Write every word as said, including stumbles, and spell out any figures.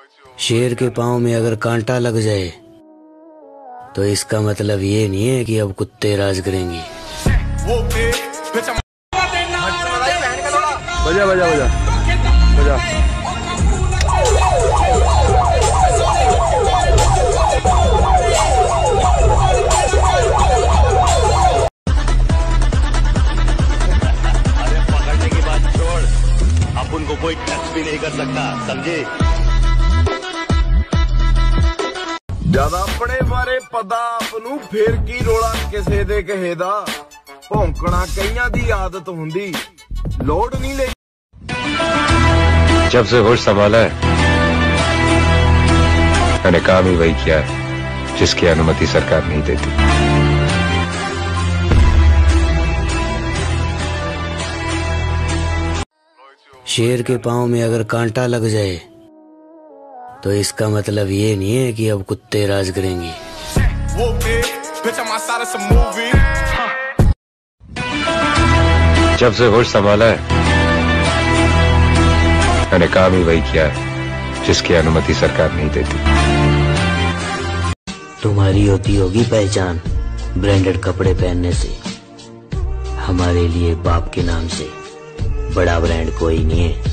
शेर के पाँव में अगर कांटा लग जाए तो इसका मतलब ये नहीं है कि अब कुत्ते राज करेंगे। बजा बजा बजा बजा। अरे पकड़ने की बात छोड़, अब उनको कोई टच भी नहीं कर सकता, समझे? जद अपने बारे पता आपनू फिर की रोला किसे दे कहे दा। भौंकना कईयां दी आदत हुंदी, लोड नहीं ले। जब से होश संभाला है मैंने काम ही वही किया है जिसकी अनुमति सरकार नहीं देती। शेर के पाँव में अगर कांटा लग जाए तो इसका मतलब ये नहीं है कि अब कुत्ते राज करेंगे। जब से होश संभाला है मैंने काम ही वही किया है जिसकी अनुमति सरकार नहीं देती। तुम्हारी होती होगी पहचान ब्रांडेड कपड़े पहनने से, हमारे लिए बाप के नाम से बड़ा ब्रांड कोई नहीं है।